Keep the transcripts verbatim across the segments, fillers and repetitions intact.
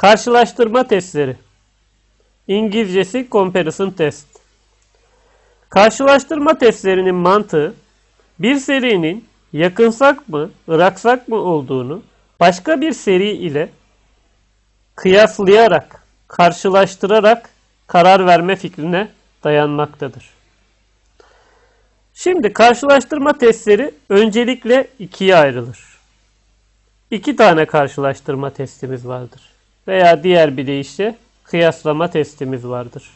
Karşılaştırma testleri. İngilizcesi comparison test. Karşılaştırma testlerinin mantığı, bir serinin yakınsak mı, ıraksak mı olduğunu başka bir seri ile kıyaslayarak, karşılaştırarak karar verme fikrine dayanmaktadır. Şimdi karşılaştırma testleri öncelikle ikiye ayrılır. İki tane karşılaştırma testimiz vardır. Veya diğer bir deyişle kıyaslama testimiz vardır.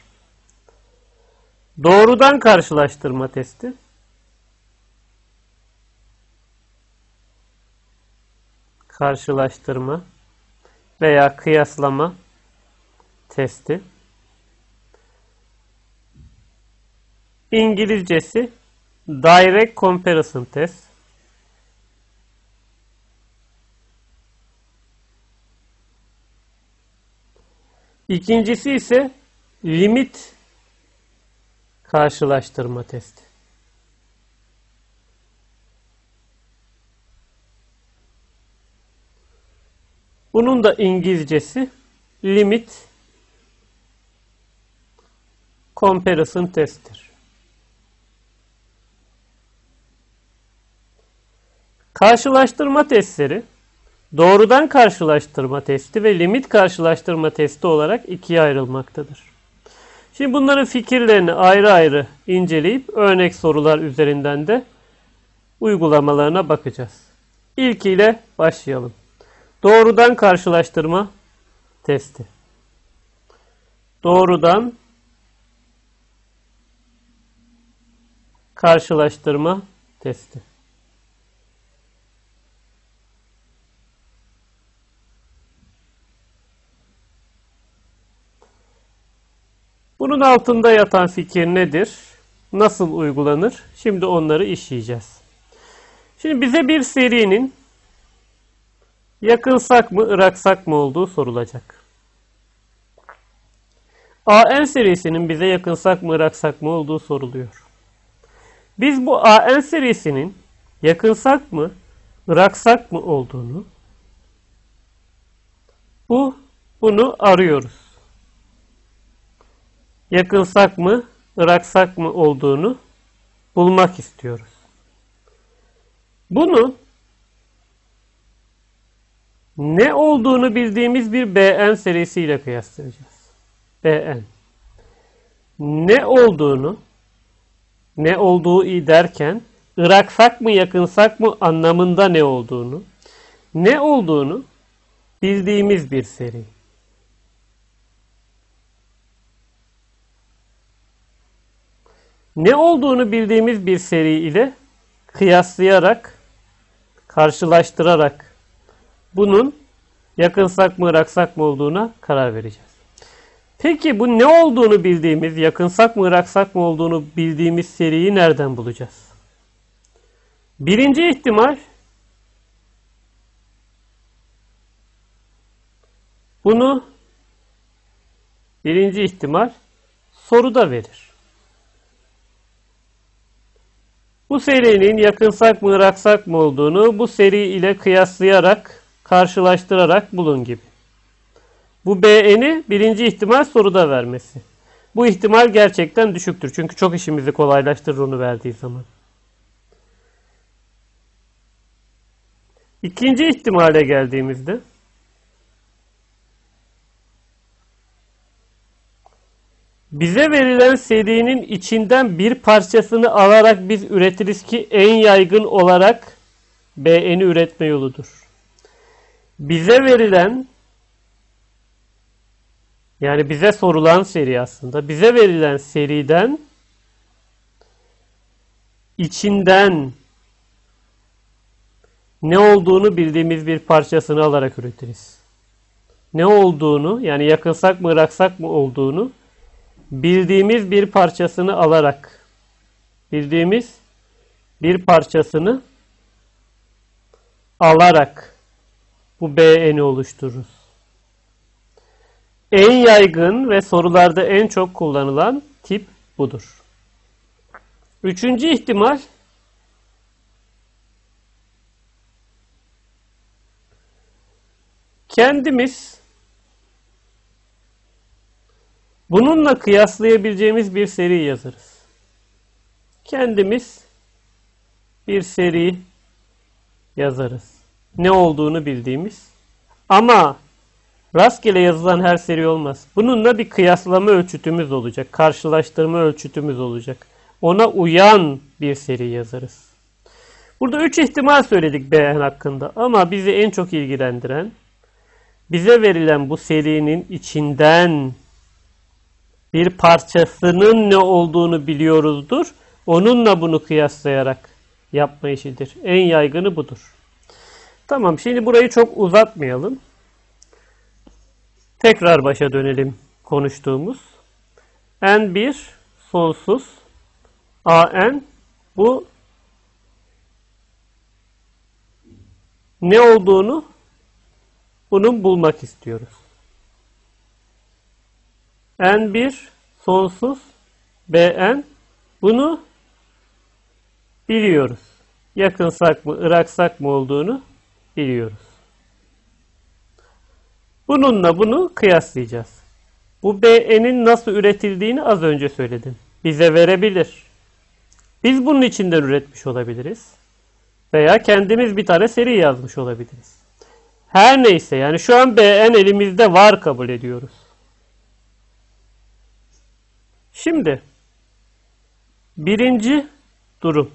Doğrudan karşılaştırma testi. Karşılaştırma veya kıyaslama testi. İngilizcesi Direct Comparison Test. İkincisi ise limit karşılaştırma testi. Bunun da İngilizcesi limit comparison test'tir. Karşılaştırma testleri doğrudan karşılaştırma testi ve limit karşılaştırma testi olarak ikiye ayrılmaktadır. Şimdi bunların fikirlerini ayrı ayrı inceleyip örnek sorular üzerinden de uygulamalarına bakacağız. İlkiyle başlayalım. Doğrudan karşılaştırma testi. Doğrudan karşılaştırma testi. Bunun altında yatan fikir nedir? Nasıl uygulanır? Şimdi onları işleyeceğiz. Şimdi bize bir serinin yakınsak mı, ıraksak mı olduğu sorulacak. A N serisinin bize yakınsak mı, ıraksak mı olduğu soruluyor. Biz bu A N serisinin yakınsak mı, ıraksak mı olduğunu, bu bunu arıyoruz. Yakınsak mı, ıraksak mı olduğunu bulmak istiyoruz. Bunu ne olduğunu bildiğimiz bir B N serisiyle kıyaslayacağız. B N. Ne olduğunu, ne olduğu iyi derken, ıraksak mı, yakınsak mı anlamında ne olduğunu, ne olduğunu bildiğimiz bir seri. Ne olduğunu bildiğimiz bir seri ile kıyaslayarak, karşılaştırarak bunun yakınsak mı, ıraksak mı olduğuna karar vereceğiz. Peki bu ne olduğunu bildiğimiz, yakınsak mı, ıraksak mı olduğunu bildiğimiz seriyi nereden bulacağız? Birinci ihtimal bunu birinci ihtimal soruda verir. Bu serinin yakınsak mı, ıraksak mı olduğunu bu seri ile kıyaslayarak, karşılaştırarak bulun gibi. Bu B N'i birinci ihtimal soruda vermesi. Bu ihtimal gerçekten düşüktür. Çünkü çok işimizi kolaylaştırır onu verdiği zaman. İkinci ihtimale geldiğimizde bize verilen serinin içinden bir parçasını alarak biz üretiriz ki en yaygın olarak B N'i üretme yoludur. Bize verilen, yani bize sorulan seri aslında, bize verilen seriden içinden ne olduğunu bildiğimiz bir parçasını alarak üretiriz. Ne olduğunu, yani yakınsak mı, ıraksak mı olduğunu bildiğimiz bir parçasını alarak, bildiğimiz bir parçasını alarak bu B N'i oluştururuz. En yaygın ve sorularda en çok kullanılan tip budur. Üçüncü ihtimal kendimiz Bununla kıyaslayabileceğimiz bir seri yazarız. Kendimiz bir seri yazarız. Ne olduğunu bildiğimiz. Ama rastgele yazılan her seri olmaz. Bununla bir kıyaslama ölçütümüz olacak. Karşılaştırma ölçütümüz olacak. Ona uyan bir seri yazarız. Burada üç ihtimal söyledik B N hakkında. Ama bizi en çok ilgilendiren, bize verilen bu serinin içinden bir parçasının ne olduğunu biliyoruzdur. Onunla bunu kıyaslayarak yapma işidir. En yaygını budur. Tamam, şimdi burayı çok uzatmayalım. Tekrar başa dönelim konuştuğumuz. N bir sonsuz A N, bu ne olduğunu bunun bulmak istiyoruz. N bir sonsuz B N, bunu biliyoruz. Yakınsak mı, ıraksak mı olduğunu biliyoruz. Bununla bunu kıyaslayacağız. Bu B N'in nasıl üretildiğini az önce söyledim. Bize verebilir. Biz bunun içinden üretmiş olabiliriz. Veya kendimiz bir tane seri yazmış olabiliriz. Her neyse, yani şu an B N elimizde var kabul ediyoruz. Şimdi birinci durum.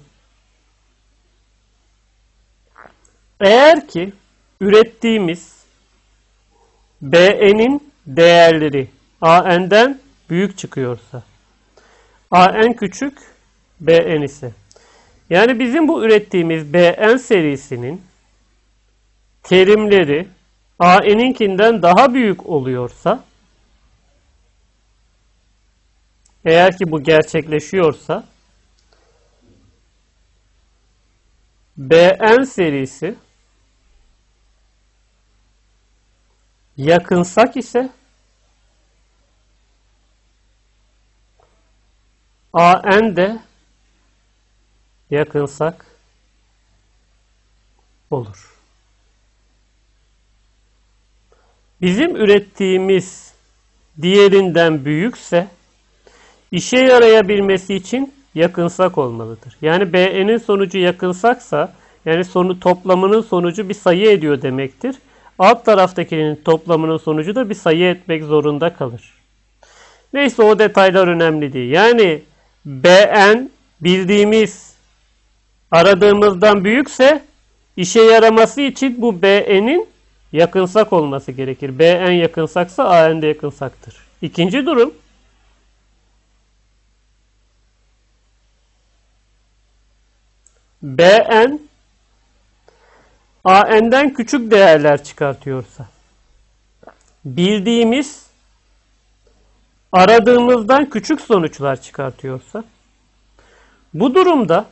Eğer ki ürettiğimiz B N'in değerleri A N'den büyük çıkıyorsa, A N küçük, B N ise, yani bizim bu ürettiğimiz B N serisinin terimleri A N'inkinden daha büyük oluyorsa, eğer ki bu gerçekleşiyorsa, B N serisi yakınsak ise A N de yakınsak olur. Bizim ürettiğimiz diğerinden büyükse işe yarayabilmesi için yakınsak olmalıdır. Yani B N'in sonucu yakınsaksa, yani sonu toplamının sonucu bir sayı ediyor demektir. Alt taraftakinin toplamının sonucu da bir sayı etmek zorunda kalır. Neyse, o detaylar önemli değil. Yani B N bildiğimiz, aradığımızdan büyükse işe yaraması için bu B N'in yakınsak olması gerekir. B N yakınsaksa A N de yakınsaktır. İkinci durum. B N A N'den küçük değerler çıkartıyorsa, bildiğimiz, aradığımızdan küçük sonuçlar çıkartıyorsa, bu durumda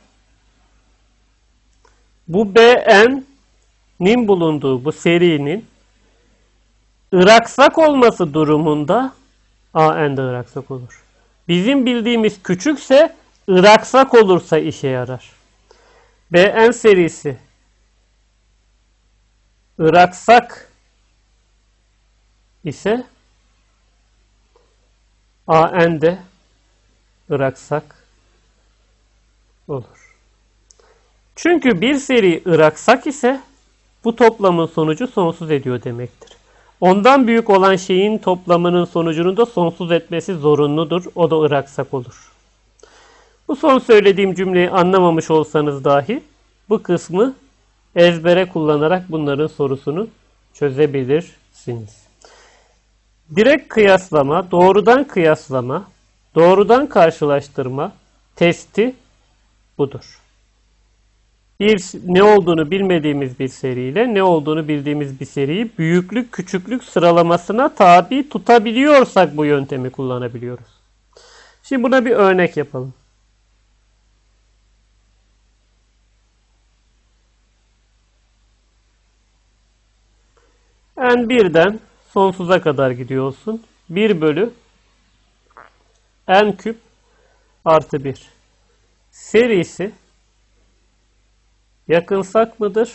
bu B N'nin bulunduğu bu serinin ıraksak olması durumunda A N de ıraksak olur. Bizim bildiğimiz küçükse, ıraksak olursa işe yarar. B N serisi ıraksak ise A N de ıraksak olur. Çünkü bir seri ıraksak ise bu toplamın sonucu sonsuz ediyor demektir. Ondan büyük olan şeyin toplamının sonucunu da sonsuz etmesi zorunludur. O da ıraksak olur. Bu son söylediğim cümleyi anlamamış olsanız dahi bu kısmı ezbere kullanarak bunların sorusunu çözebilirsiniz. Direkt kıyaslama, doğrudan kıyaslama, doğrudan karşılaştırma testi budur. Bir, ne olduğunu bilmediğimiz bir seriyle ne olduğunu bildiğimiz bir seriyi büyüklük küçüklük sıralamasına tabi tutabiliyorsak bu yöntemi kullanabiliyoruz. Şimdi buna bir örnek yapalım. N birden sonsuza kadar gidiyorsun. bir bölü N küp artı bir serisi yakınsak mıdır,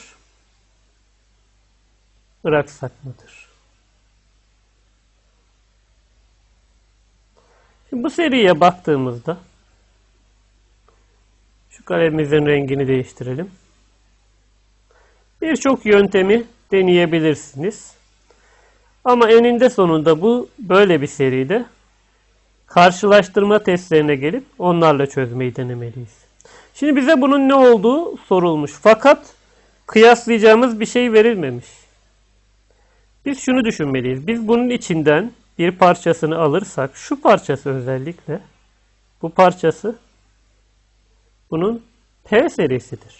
ıraksak mıdır? Şimdi bu seriye baktığımızda şu kalemimizin rengini değiştirelim. Birçok yöntemi deneyebilirsiniz. Ama eninde sonunda bu böyle bir seride karşılaştırma testlerine gelip onlarla çözmeyi denemeliyiz. Şimdi bize bunun ne olduğu sorulmuş. Fakat kıyaslayacağımız bir şey verilmemiş. Biz şunu düşünmeliyiz. Biz bunun içinden bir parçasını alırsak, şu parçası özellikle, bu parçası bunun P serisidir.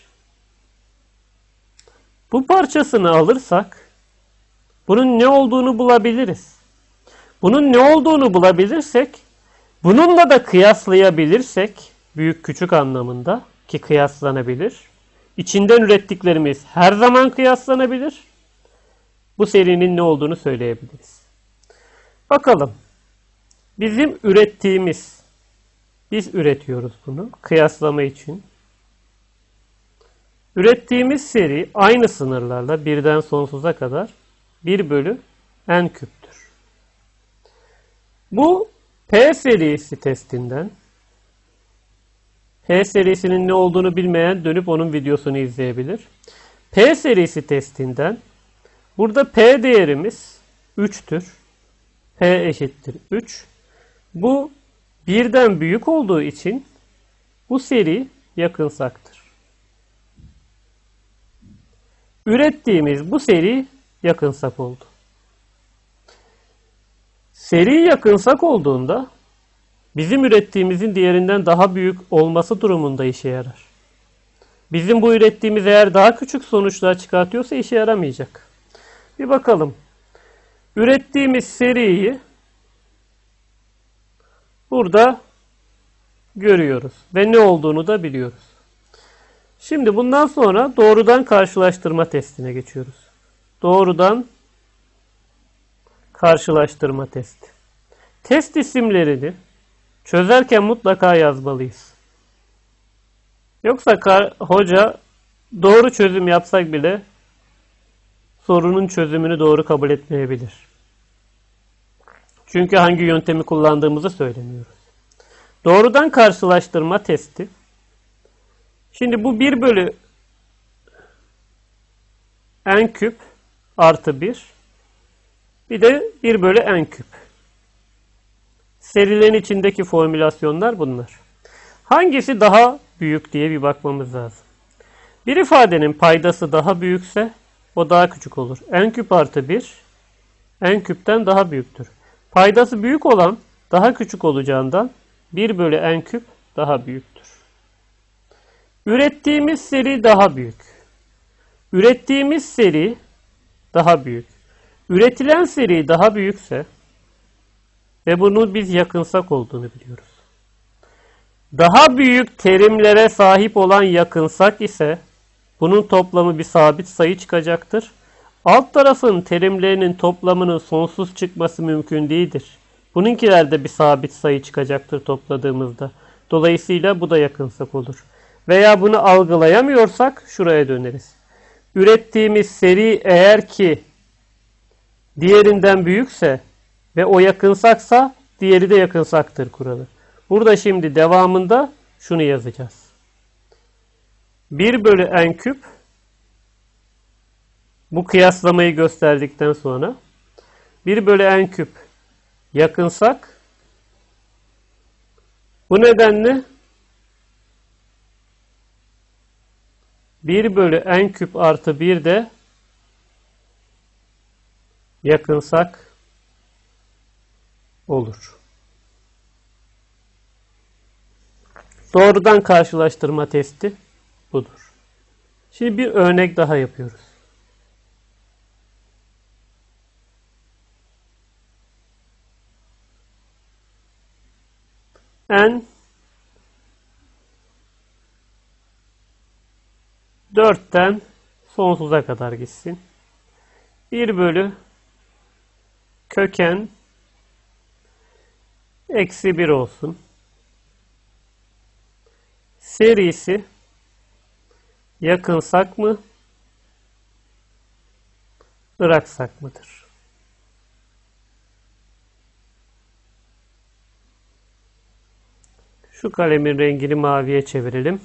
Bu parçasını alırsak, bunun ne olduğunu bulabiliriz. Bunun ne olduğunu bulabilirsek, bununla da kıyaslayabilirsek, büyük küçük anlamında ki kıyaslanabilir. İçinden ürettiklerimiz her zaman kıyaslanabilir. Bu serinin ne olduğunu söyleyebiliriz. Bakalım. Bizim ürettiğimiz, biz üretiyoruz bunu kıyaslama için. Ürettiğimiz seri aynı sınırlarla birden sonsuza kadar bir bölü n küptür. Bu P serisi testinden, P serisinin ne olduğunu bilmeyen dönüp onun videosunu izleyebilir. P serisi testinden burada P değerimiz üç'tür. P eşittir üç. Bu birden büyük olduğu için bu seri yakınsaktır. Ürettiğimiz bu seri yakınsak oldu. Seri yakınsak olduğunda bizim ürettiğimizin diğerinden daha büyük olması durumunda işe yarar. Bizim bu ürettiğimiz eğer daha küçük sonuçlar çıkartıyorsa işe yaramayacak. Bir bakalım. Ürettiğimiz seriyi burada görüyoruz ve ne olduğunu da biliyoruz. Şimdi bundan sonra doğrudan karşılaştırma testine geçiyoruz. Doğrudan karşılaştırma testi. Test isimlerini çözerken mutlaka yazmalıyız. Yoksa hoca doğru çözüm yapsak bile sorunun çözümünü doğru kabul etmeyebilir. Çünkü hangi yöntemi kullandığımızı söylemiyoruz. Doğrudan karşılaştırma testi. Şimdi bu bir bölü n küp artı bir. Bir de bir bölü n küp. Serilerin içindeki formülasyonlar bunlar. Hangisi daha büyük diye bir bakmamız lazım. Bir ifadenin paydası daha büyükse o daha küçük olur. N küp artı bir n küpten daha büyüktür. Paydası büyük olan daha küçük olacağından bir bölü n küp daha büyüktür. Ürettiğimiz seri daha büyük. Ürettiğimiz seri daha büyük. Üretilen seri daha büyükse ve bunu biz yakınsak olduğunu biliyoruz. Daha büyük terimlere sahip olan yakınsak ise bunun toplamı bir sabit sayı çıkacaktır. Alt tarafın terimlerinin toplamının sonsuz çıkması mümkün değildir. Bununkiler de bir sabit sayı çıkacaktır topladığımızda. Dolayısıyla bu da yakınsak olur. Veya bunu algılayamıyorsak şuraya döneriz. Ürettiğimiz seri eğer ki diğerinden büyükse ve o yakınsaksa diğeri de yakınsaktır kuralı. Burada şimdi devamında şunu yazacağız. bir bölü n küp bu kıyaslamayı gösterdikten sonra bir bölü n küp yakınsak bu nedenle bir bölü n küp artı bir de yakınsak olur. Doğrudan karşılaştırma testi budur. Şimdi bir örnek daha yapıyoruz. N dörtten sonsuza kadar gitsin. bir bölü köken eksi bir olsun. Serisi yakınsak mı, bıraksak mıdır? Şu kalemin rengini maviye çevirelim.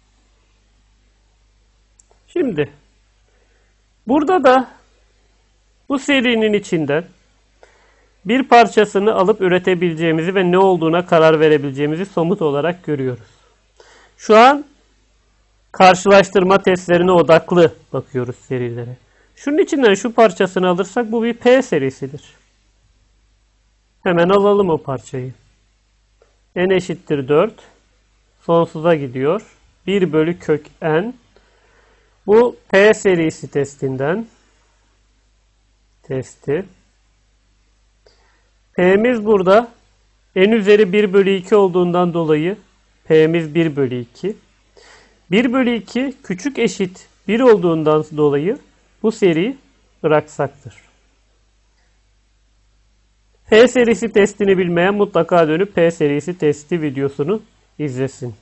Şimdi burada da bu serinin içinden bir parçasını alıp üretebileceğimizi ve ne olduğuna karar verebileceğimizi somut olarak görüyoruz. Şu an karşılaştırma testlerine odaklı bakıyoruz serilere. Şunun içinden şu parçasını alırsak bu bir P serisidir. Hemen alalım o parçayı. N eşittir dört. Sonsuza gidiyor. bir bölü kök n. Bu P serisi testinden. Testi. P'miz burada n üzeri bir bölü iki olduğundan dolayı P'miz bir bölü iki. bir bölü iki küçük eşit bir olduğundan dolayı bu seri ıraksaktır. P serisi testini bilmeyen mutlaka dönüp P serisi testi videosunu izlesin.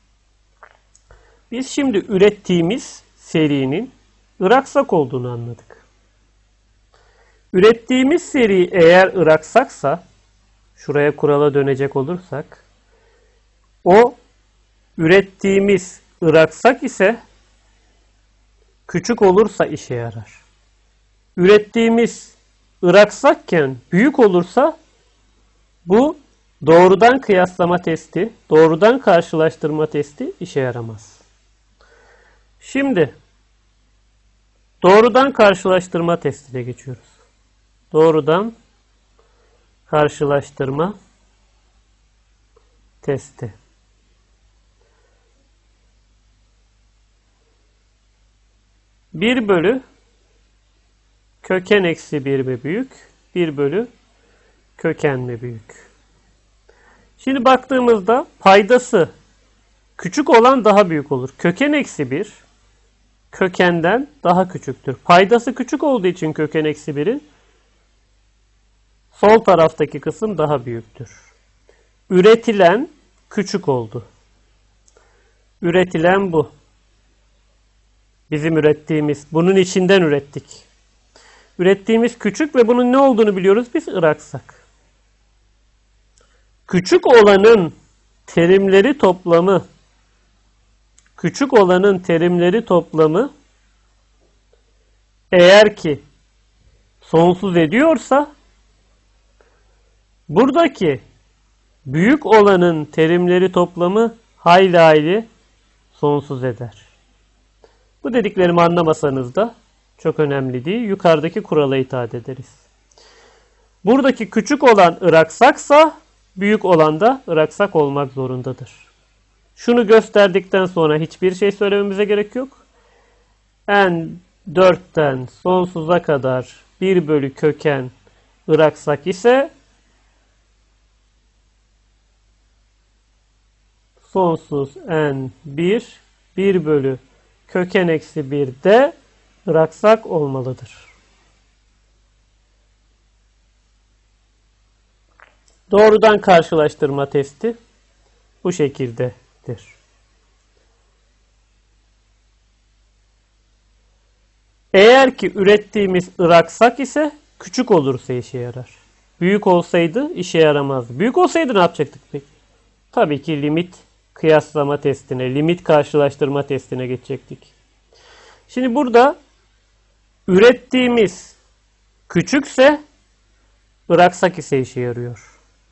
Biz şimdi ürettiğimiz serinin ıraksak olduğunu anladık. Ürettiğimiz seri eğer ıraksaksa, şuraya kurala dönecek olursak, o ürettiğimiz ıraksak ise küçük olursa işe yarar. Ürettiğimiz ıraksakken büyük olursa bu doğrudan kıyaslama testi, doğrudan karşılaştırma testi işe yaramaz. Şimdi doğrudan karşılaştırma testine geçiyoruz. Doğrudan karşılaştırma testi. bir bölü köken eksi bir mi büyük? bir bölü köken mi büyük? Şimdi baktığımızda paydası küçük olan daha büyük olur. Köken eksi bir kökenden daha küçüktür. Paydası küçük olduğu için köken eksi birin sol taraftaki kısım daha büyüktür. Üretilen küçük oldu. Üretilen bu. Bizim ürettiğimiz. Bunun içinden ürettik. Ürettiğimiz küçük ve bunun ne olduğunu biliyoruz biz ıraksak. Küçük olanın terimleri toplamı küçük olanın terimleri toplamı eğer ki sonsuz ediyorsa buradaki büyük olanın terimleri toplamı hayli hayli sonsuz eder. Bu dediklerimi anlamasanız da çok önemli değil. Yukarıdaki kurala itaat ederiz. Buradaki küçük olan ıraksaksa büyük olan da ıraksak olmak zorundadır. Şunu gösterdikten sonra hiçbir şey söylememize gerek yok. N dörtten sonsuza kadar bir bölü köken ıraksak ise sonsuz n bir bir bölü köken eksi bir de ıraksak olmalıdır. Doğrudan karşılaştırma testi bu şekildedir. Eğer ki ürettiğimiz ıraksak ise küçük olursa işe yarar. Büyük olsaydı işe yaramazdı. Büyük olsaydı ne yapacaktık peki? Tabii ki limit kıyaslama testine, limit karşılaştırma testine geçecektik. Şimdi burada ürettiğimiz küçükse ıraksak ise işe yarıyor.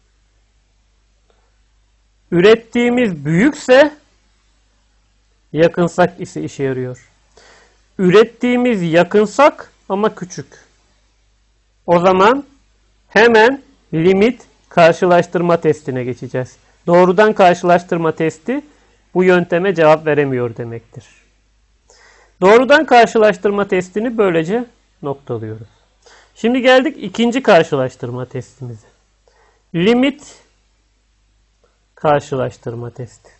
Ürettiğimiz büyükse yakınsak ise işe yarıyor. Ürettiğimiz yakınsak ama küçük. O zaman hemen limit karşılaştırma testine geçeceğiz. Doğrudan karşılaştırma testi bu yönteme cevap veremiyor demektir. Doğrudan karşılaştırma testini böylece noktalıyoruz. Şimdi geldik ikinci karşılaştırma testimize. Limit karşılaştırma testi.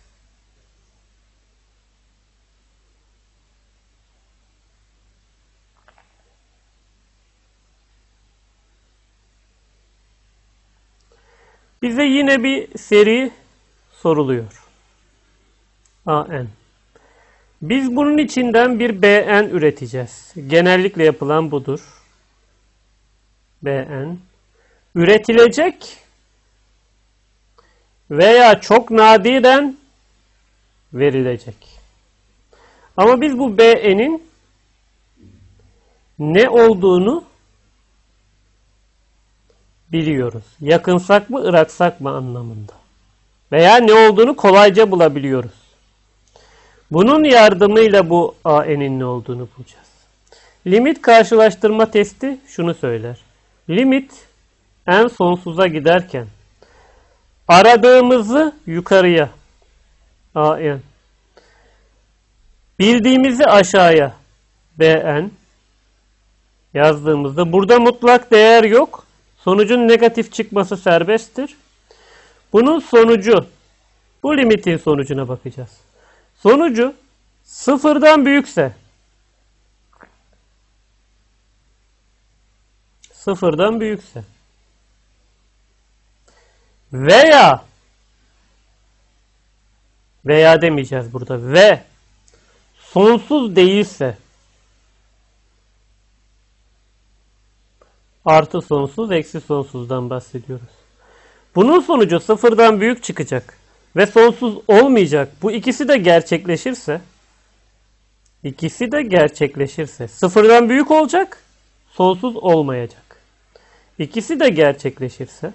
Bize yine bir seri soruluyor. A N. Biz bunun içinden bir B N üreteceğiz. Genellikle yapılan budur. B N. Üretilecek veya çok nadiren verilecek. Ama biz bu B'nin ne olduğunu biliyoruz. Yakınsak mı, ıraksak mı anlamında. Veya ne olduğunu kolayca bulabiliyoruz. Bunun yardımıyla bu A N'in ne olduğunu bulacağız. Limit karşılaştırma testi şunu söyler. Limit en sonsuza giderken aradığımızı yukarıya A N, bildiğimizi aşağıya B N yazdığımızda burada mutlak değer yok. Sonucun negatif çıkması serbesttir. Bunun sonucu, bu limitin sonucuna bakacağız. Sonucu sıfırdan büyükse, sıfırdan büyükse veya veya demeyeceğiz burada ve sonsuz değilse, artı sonsuz, eksi sonsuzdan bahsediyoruz. Bunun sonucu sıfırdan büyük çıkacak ve sonsuz olmayacak. Bu ikisi de gerçekleşirse, ikisi de gerçekleşirse, sıfırdan büyük olacak, sonsuz olmayacak. İkisi de gerçekleşirse,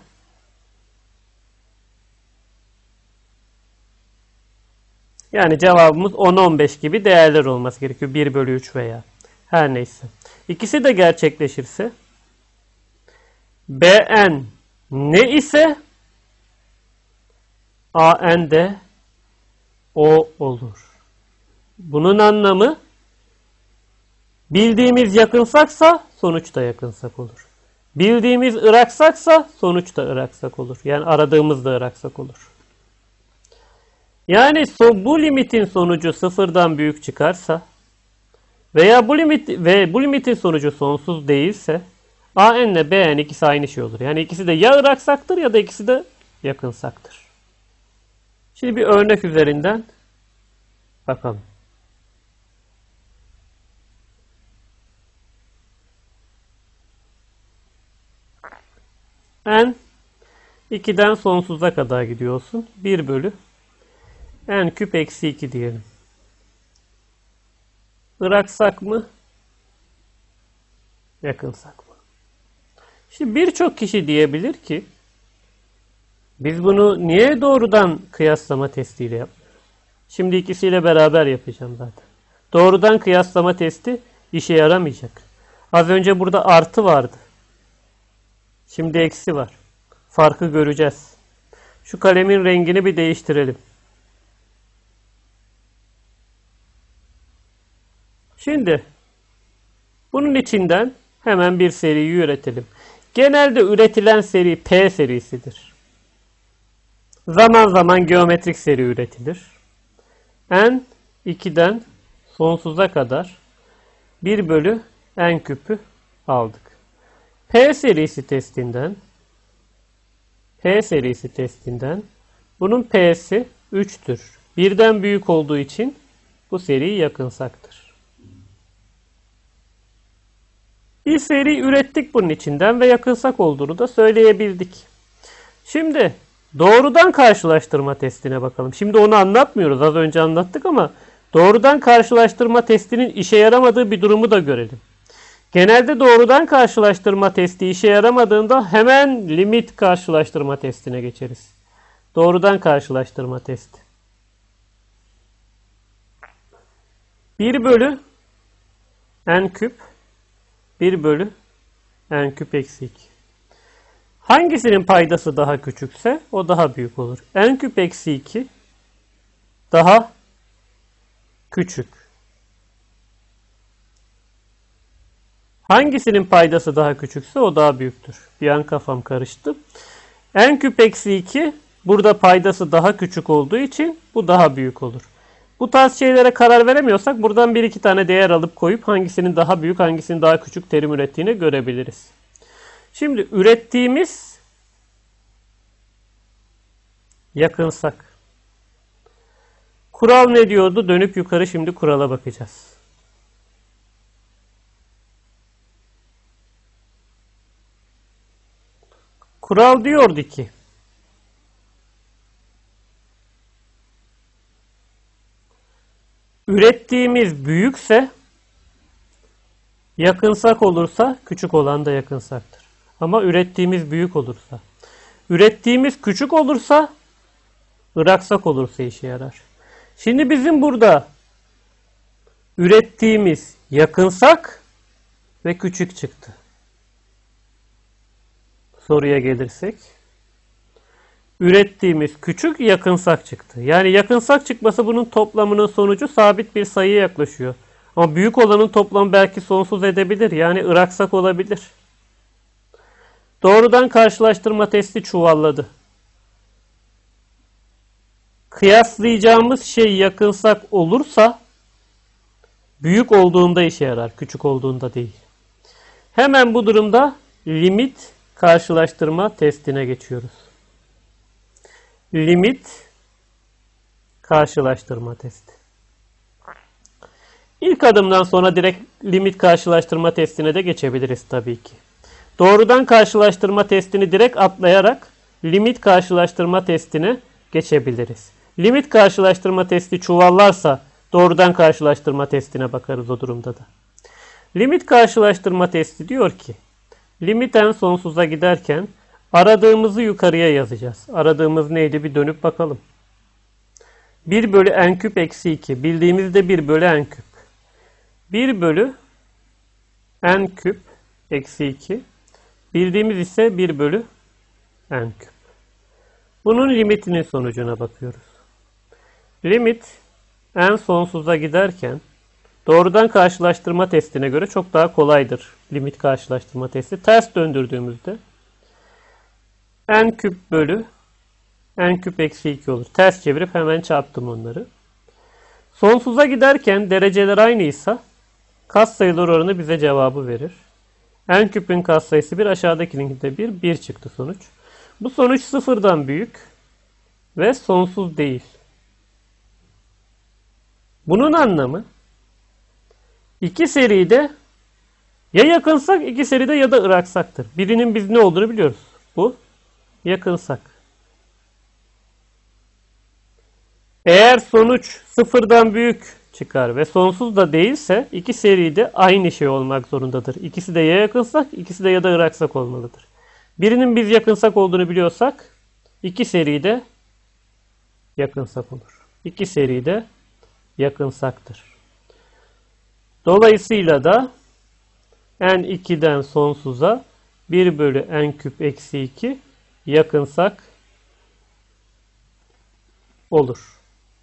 yani cevabımız on on beş gibi değerler olması gerekiyor. bir bölü üç veya her neyse. İkisi de gerçekleşirse B N ne ise A N de o olur. Bunun anlamı bildiğimiz yakınsaksa sonuç da yakınsak olur. Bildiğimiz ıraksaksa sonuç da ıraksak olur. Yani aradığımız da ıraksak olur. Yani bu limitin sonucu sıfırdan büyük çıkarsa veya bu limit ve bu limitin sonucu sonsuz değilse A N ile B N ikisi aynı şey olur. Yani ikisi de ya ıraksaktır ya da ikisi de yakınsaktır. Şimdi bir örnek üzerinden bakalım. N ikiden sonsuza kadar gidiyorsun. bir bölü n küp eksi iki diyelim. Iraksak mı? Yakınsak mı? Şimdi birçok kişi diyebilir ki biz bunu niye doğrudan kıyaslama testiyle yapmıyoruz? Şimdi ikisiyle beraber yapacağım zaten. Doğrudan kıyaslama testi işe yaramayacak. Az önce burada artı vardı. Şimdi eksi var. Farkı göreceğiz. Şu kalemin rengini bir değiştirelim. Şimdi bunun içinden hemen bir seriyi üretelim. Genelde üretilen seri P serisidir. Zaman zaman geometrik seri üretilir. N ikiden sonsuza kadar bir bölü n küpü aldık. P serisi testinden P serisi testinden bunun P'si üçtür. birden büyük olduğu için bu seri yakınsaktır. Bir seri ürettik bunun içinden ve yakınsak olduğunu da söyleyebildik. Şimdi doğrudan karşılaştırma testine bakalım. Şimdi onu anlatmıyoruz. Az önce anlattık ama doğrudan karşılaştırma testinin işe yaramadığı bir durumu da görelim. Genelde doğrudan karşılaştırma testi işe yaramadığında hemen limit karşılaştırma testine geçeriz. Doğrudan karşılaştırma testi. bir bölü n küp bir bölü n küp eksi iki. Hangisinin paydası daha küçükse o daha büyük olur. N küp eksi iki daha küçük. Hangisinin paydası daha küçükse o daha büyüktür. Bir an kafam karıştı. N küp eksi iki burada paydası daha küçük olduğu için bu daha büyük olur. Bu tarz şeylere karar veremiyorsak buradan bir iki tane değer alıp koyup hangisinin daha büyük hangisinin daha küçük terim ürettiğini görebiliriz. Şimdi ürettiğimiz yakınsak. Kural ne diyordu? Dönüp yukarı şimdi kurala bakacağız. Kural diyordu ki Ürettiğimiz büyükse yakınsak olursa küçük olan da yakınsaktır. Ama ürettiğimiz büyük olursa, ürettiğimiz küçük olursa ıraksak olursa işe yarar. Şimdi bizim burada ürettiğimiz yakınsak ve küçük çıktı. Soruya gelirsek. Ürettiğimiz küçük yakınsak çıktı. Yani yakınsak çıkması bunun toplamının sonucu sabit bir sayıya yaklaşıyor. Ama büyük olanın toplamı belki sonsuz edebilir. Yani ıraksak olabilir. Doğrudan karşılaştırma testi çuvalladı. Kıyaslayacağımız şey yakınsak olursa büyük olduğunda işe yarar. Küçük olduğunda değil. Hemen bu durumda limit karşılaştırma testine geçiyoruz. Limit karşılaştırma testi. İlk adımdan sonra direkt limit karşılaştırma testine de geçebiliriz tabii ki. Doğrudan karşılaştırma testini direkt atlayarak limit karşılaştırma testine geçebiliriz. Limit karşılaştırma testi çuvallarsa doğrudan karşılaştırma testine bakarız o durumda da. Limit karşılaştırma testi diyor ki limit en sonsuza giderken aradığımızı yukarıya yazacağız. Aradığımız neydi? Bir dönüp bakalım. bir bölü n küp eksi iki. Bildiğimizde bir bölü n küp. bir bölü n küp eksi iki. Bildiğimiz ise bir bölü n küp. Bunun limitinin sonucuna bakıyoruz. Limit n sonsuza giderken doğrudan karşılaştırma testine göre çok daha kolaydır. Limit karşılaştırma testi. Ters döndürdüğümüzde n küp bölü n küp eksi iki olur. Ters çevirip hemen çarptım onları. Sonsuza giderken dereceler aynıysa katsayılar oranı bize cevabı verir. N küpün katsayısı bir, aşağıdakinin de bir, bir çıktı sonuç. Bu sonuç sıfırdan büyük ve sonsuz değil. Bunun anlamı iki seride ya yakınsak iki seride ya da ıraksaktır. Birinin biz ne olduğunu biliyoruz. Bu yakınsak. Eğer sonuç sıfırdan büyük çıkar ve sonsuz da değilse iki seride aynı şey olmak zorundadır. İkisi de ya yakınsak, ikisi de ya da ıraksak olmalıdır. Birinin biz yakınsak olduğunu biliyorsak iki seride yakınsak olur. İki seride yakınsaktır. Dolayısıyla da n iki'den sonsuza bir bölü n küp eksi iki yakınsak olur.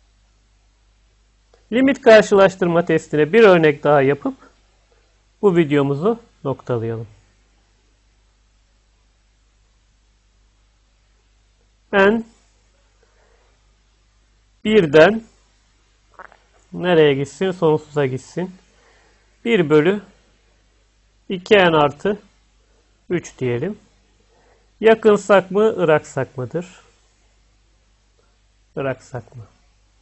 Limit karşılaştırma testine bir örnek daha yapıp bu videomuzu noktalayalım. N birden nereye gitsin? Sonsuza gitsin. bir bölü iki n artı üç diyelim. Yakınsak mı, ıraksak mıdır? Iraksak mı?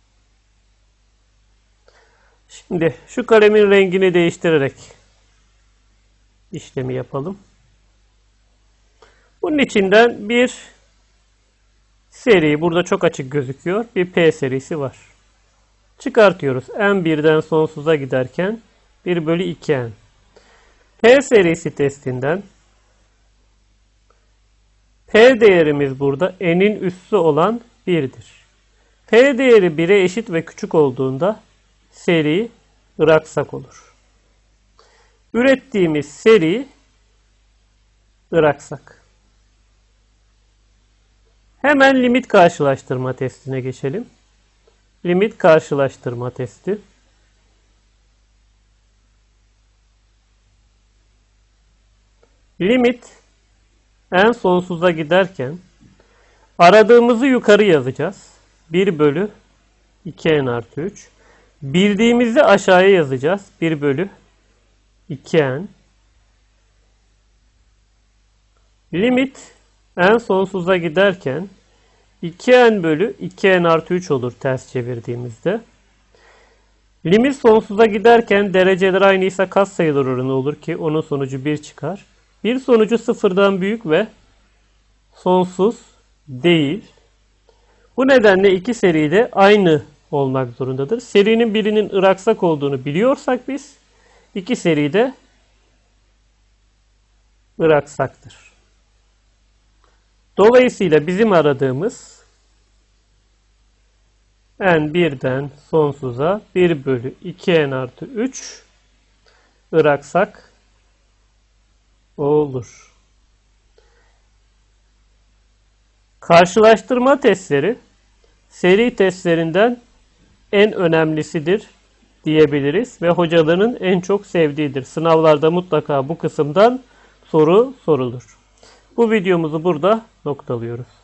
Şimdi şu kalemin rengini değiştirerek işlemi yapalım. Bunun içinden bir seri, burada çok açık gözüküyor, bir P serisi var. Çıkartıyoruz. n birden sonsuza giderken bir bölü iki n. P serisi testinden P değerimiz burada n'in üssü olan bir'dir. P değeri bir'e eşit ve küçük olduğunda seri ıraksak olur. Ürettiğimiz seri ıraksak. Hemen limit karşılaştırma testine geçelim. Limit karşılaştırma testi. Limit en sonsuza giderken aradığımızı yukarı yazacağız. bir bölü iki n artı üç. Bildiğimizi aşağıya yazacağız. bir bölü iki n. Limit en sonsuza giderken iki n bölü iki n artı üç olur ters çevirdiğimizde. Limit sonsuza giderken dereceler aynıysa katsayılar oranı olur ki onun sonucu bir çıkar. Bir sonucu sıfırdan büyük ve sonsuz değil. Bu nedenle iki seride aynı olmak zorundadır. Serinin birinin ıraksak olduğunu biliyorsak biz, iki seri de ıraksaktır. Dolayısıyla bizim aradığımız n birden sonsuza bir bölü iki n artı üç ıraksak o olur. Karşılaştırma testleri seri testlerinden en önemlisidir diyebiliriz ve hocaların en çok sevdiğidir. Sınavlarda mutlaka bu kısımdan soru sorulur. Bu videomuzu burada noktalıyoruz.